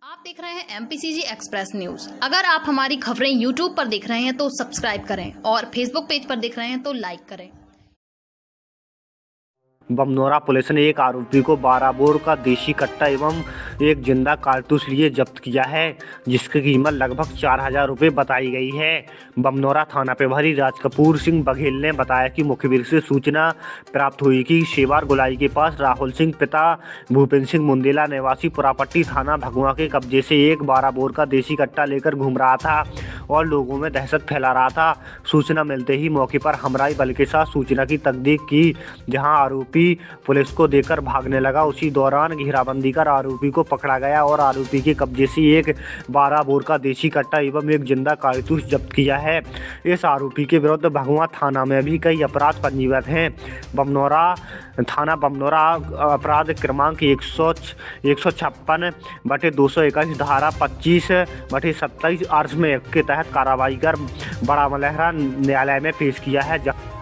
आप देख रहे हैं MPCG एक्सप्रेस न्यूज। अगर आप हमारी खबरें YouTube पर देख रहे हैं तो सब्सक्राइब करें और Facebook पेज पर देख रहे हैं तो लाइक करें। बमनौरा पुलिस ने एक आरोपी को 12 बोर का देशी कट्टा एवं एक जिंदा कारतूस लिए जब्त किया है, जिसकी कीमत लगभग 4,000 रुपये बताई गई है। बमनौरा थाना प्रभारी राजकपूर सिंह बघेल ने बताया कि मुखबिर से सूचना प्राप्त हुई कि शेवार गुलाई के पास राहुल सिंह पिता भूपेंद्र सिंह मुंदेला निवासी पुरापट्टी थाना भगुआ के कब्जे से एक 12 बोर का देशी कट्टा लेकर घूम रहा था और लोगों में दहशत फैला रहा था। सूचना मिलते ही मौके पर हमराई बल के साथ सूचना की तस्दीक की, जहां आरोपी पुलिस को देकर भागने लगा। उसी दौरान घेराबंदी कर आरोपी को पकड़ा गया और आरोपी के कब्जे से एक 12 बोर का देशी कट्टा एवं एक जिंदा कारतूस जब्त किया है। इस आरोपी के विरुद्ध भगुआ थाना में भी कई अपराध पंजीबद्ध हैं। बमनौरा थाना बमनौरा अपराध क्रमांक 156/221 धारा 25/27 आर्स में के तहत कार्रवाई कर बड़ा मलहरा न्यायालय में पेश किया है।